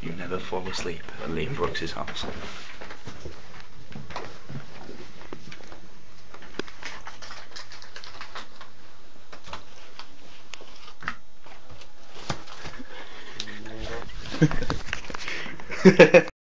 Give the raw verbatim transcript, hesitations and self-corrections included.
You never fall asleep at Liam Brooks's house.